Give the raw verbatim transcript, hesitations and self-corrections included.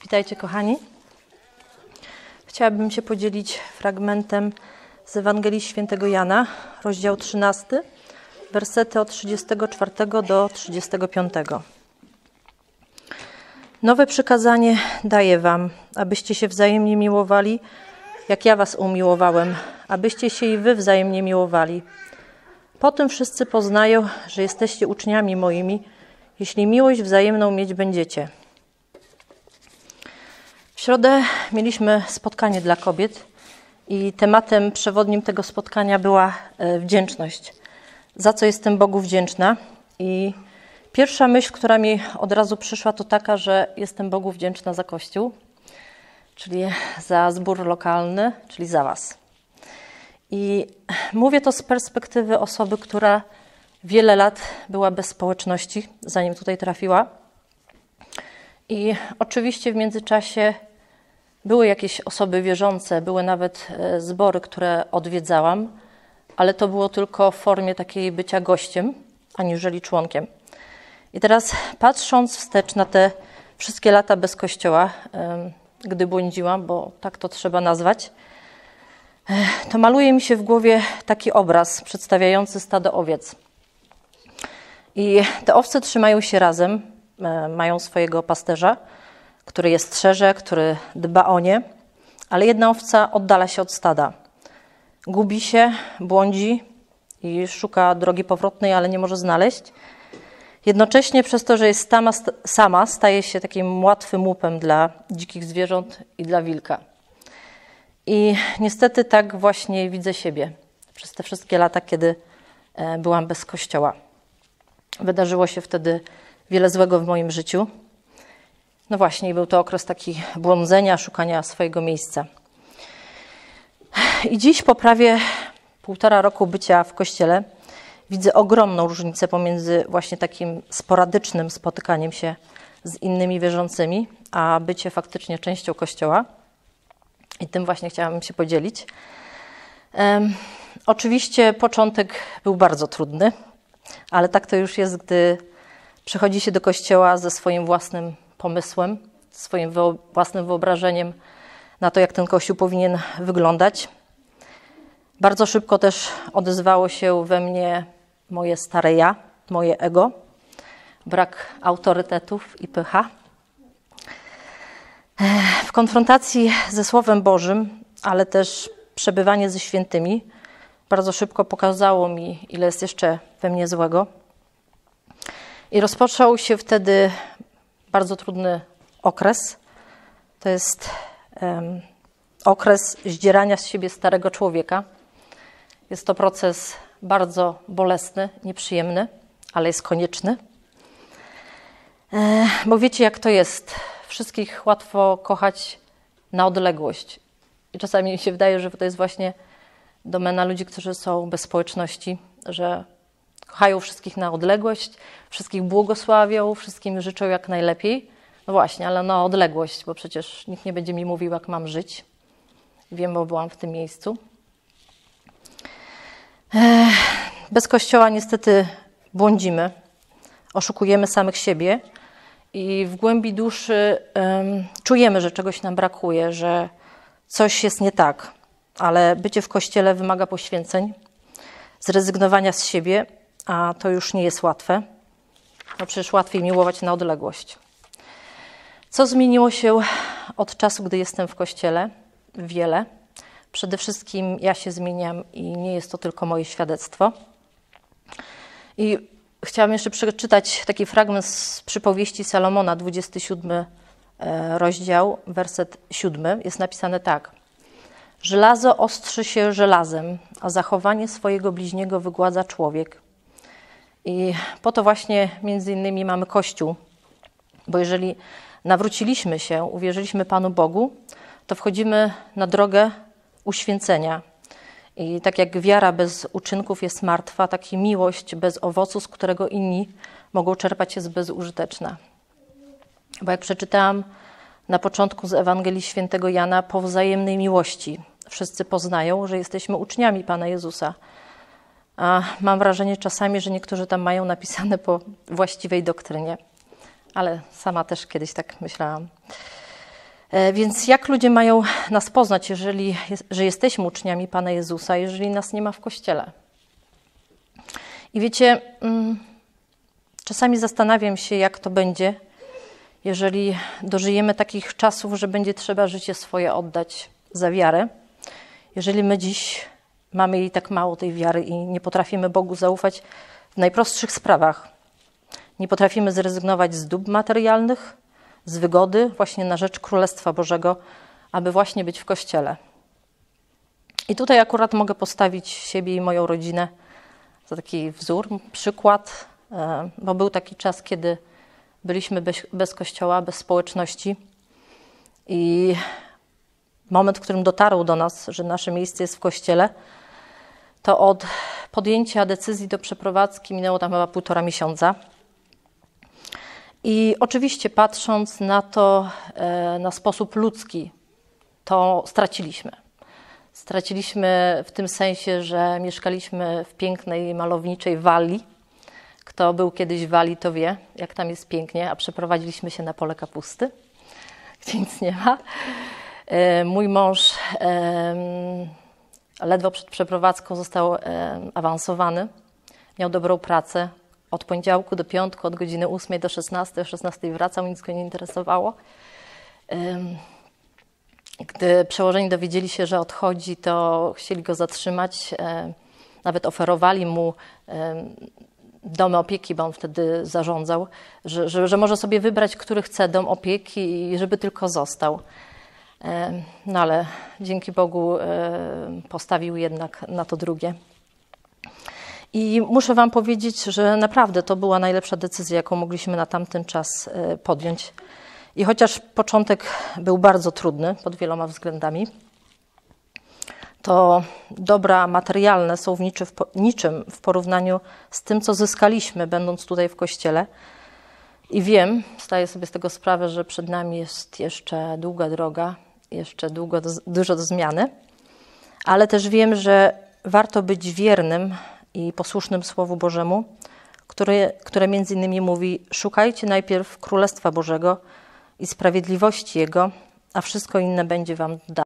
Witajcie, kochani. Chciałabym się podzielić fragmentem z Ewangelii Świętego Jana, rozdział trzynasty, wersety od trzydziestego czwartego do trzydziestego piątego. Nowe przykazanie daję wam, abyście się wzajemnie miłowali, jak ja was umiłowałem, abyście się i wy wzajemnie miłowali. Po tym wszyscy poznają, że jesteście uczniami moimi, jeśli miłość wzajemną mieć będziecie. W środę mieliśmy spotkanie dla kobiet i tematem przewodnim tego spotkania była wdzięczność. Za co jestem Bogu wdzięczna? I pierwsza myśl, która mi od razu przyszła, to taka, że jestem Bogu wdzięczna za Kościół, czyli za zbór lokalny, czyli za was. I mówię to z perspektywy osoby, która wiele lat była bez społeczności, zanim tutaj trafiła. I oczywiście w międzyczasie były jakieś osoby wierzące, były nawet zbory, które odwiedzałam, ale to było tylko w formie takiej bycia gościem, aniżeli członkiem. I teraz patrząc wstecz na te wszystkie lata bez kościoła, gdy błądziłam, bo tak to trzeba nazwać, to maluje mi się w głowie taki obraz przedstawiający stado owiec. I te owce trzymają się razem, mają swojego pasterza, który je strzeże, który dba o nie, ale jedna owca oddala się od stada. Gubi się, błądzi i szuka drogi powrotnej, ale nie może znaleźć. Jednocześnie przez to, że jest sama, sama staje się takim łatwym łupem dla dzikich zwierząt i dla wilka. I niestety tak właśnie widzę siebie przez te wszystkie lata, kiedy byłam bez kościoła. Wydarzyło się wtedy wiele złego w moim życiu. No właśnie, był to okres taki błądzenia, szukania swojego miejsca. I dziś po prawie półtora roku bycia w kościele widzę ogromną różnicę pomiędzy właśnie takim sporadycznym spotykaniem się z innymi wierzącymi, a bycie faktycznie częścią kościoła. I tym właśnie chciałabym się podzielić. Um, oczywiście początek był bardzo trudny, ale tak to już jest, gdy przychodzi się do kościoła ze swoim własnym pomysłem, swoim własnym wyobrażeniem na to, jak ten kościół powinien wyglądać. Bardzo szybko też odezwało się we mnie moje stare ja, moje ego, brak autorytetów i pycha. W konfrontacji ze Słowem Bożym, ale też przebywanie ze świętymi bardzo szybko pokazało mi, ile jest jeszcze we mnie złego. I rozpoczął się wtedy bardzo trudny okres. To jest um, okres zdzierania z siebie starego człowieka. Jest to proces bardzo bolesny, nieprzyjemny, ale jest konieczny. E, bo wiecie, jak to jest. Wszystkich łatwo kochać na odległość. I czasami mi się wydaje, że to jest właśnie domena ludzi, którzy są bez społeczności, że kochają wszystkich na odległość, wszystkich błogosławią, wszystkim życzą jak najlepiej. No właśnie, ale na odległość, bo przecież nikt nie będzie mi mówił, jak mam żyć. Wiem, bo byłam w tym miejscu. Bez Kościoła niestety błądzimy, oszukujemy samych siebie i w głębi duszy um, czujemy, że czegoś nam brakuje, że coś jest nie tak, ale bycie w Kościele wymaga poświęceń, zrezygnowania z siebie, a to już nie jest łatwe. No przecież łatwiej miłować na odległość. Co zmieniło się od czasu, gdy jestem w Kościele? Wiele. Przede wszystkim ja się zmieniam i nie jest to tylko moje świadectwo. I chciałam jeszcze przeczytać taki fragment z przypowieści Salomona, dwudziesty siódmy rozdział, werset siódmy. Jest napisane tak. Żelazo ostrzy się żelazem, a zachowanie swojego bliźniego wygładza człowiek. I po to właśnie między innymi mamy Kościół, bo jeżeli nawróciliśmy się, uwierzyliśmy Panu Bogu, to wchodzimy na drogę uświęcenia. I tak jak wiara bez uczynków jest martwa, tak i miłość bez owocu, z którego inni mogą czerpać, jest bezużyteczna. Bo jak przeczytałam na początku z Ewangelii Świętego Jana, po wzajemnej miłości wszyscy poznają, że jesteśmy uczniami Pana Jezusa. A mam wrażenie czasami, że niektórzy tam mają napisane po właściwej doktrynie. Ale sama też kiedyś tak myślałam. Więc jak ludzie mają nas poznać, jeżeli, że jesteśmy uczniami Pana Jezusa, jeżeli nas nie ma w Kościele? I wiecie, czasami zastanawiam się, jak to będzie, jeżeli dożyjemy takich czasów, że będzie trzeba życie swoje oddać za wiarę. Jeżeli my dziś mamy jej tak mało, tej wiary, i nie potrafimy Bogu zaufać w najprostszych sprawach. Nie potrafimy zrezygnować z dóbr materialnych, z wygody właśnie na rzecz Królestwa Bożego, aby właśnie być w Kościele. I tutaj akurat mogę postawić siebie i moją rodzinę za taki wzór, przykład, bo był taki czas, kiedy byliśmy bez, bez Kościoła, bez społeczności i moment, w którym dotarło do nas, że nasze miejsce jest w Kościele, to od podjęcia decyzji do przeprowadzki minęło tam chyba półtora miesiąca. I oczywiście patrząc na to, na sposób ludzki, to straciliśmy. Straciliśmy w tym sensie, że mieszkaliśmy w pięknej, malowniczej Walii. Kto był kiedyś w Walii, to wie, jak tam jest pięknie, a przeprowadziliśmy się na pole kapusty, gdzie nic nie ma. Mój mąż ledwo przed przeprowadzką został awansowany, miał dobrą pracę. Od poniedziałku do piątku, od godziny ósmej do szesnastej, o szesnastej wracał, nic go nie interesowało. Gdy przełożeni dowiedzieli się, że odchodzi, to chcieli go zatrzymać. Nawet oferowali mu domy opieki, bo on wtedy zarządzał, że, że, że może sobie wybrać, który chce dom opieki i żeby tylko został. No ale dzięki Bogu postawił jednak na to drugie. I muszę wam powiedzieć, że naprawdę to była najlepsza decyzja, jaką mogliśmy na tamten czas podjąć. I chociaż początek był bardzo trudny pod wieloma względami, to dobra materialne są w niczym, niczym w porównaniu z tym, co zyskaliśmy, będąc tutaj w Kościele. I wiem, zdaję sobie z tego sprawę, że przed nami jest jeszcze długa droga, jeszcze długo do, dużo do zmiany, ale też wiem, że warto być wiernym i posłusznym Słowu Bożemu, które, które między innymi mówi: szukajcie najpierw Królestwa Bożego i sprawiedliwości Jego, a wszystko inne będzie wam dane.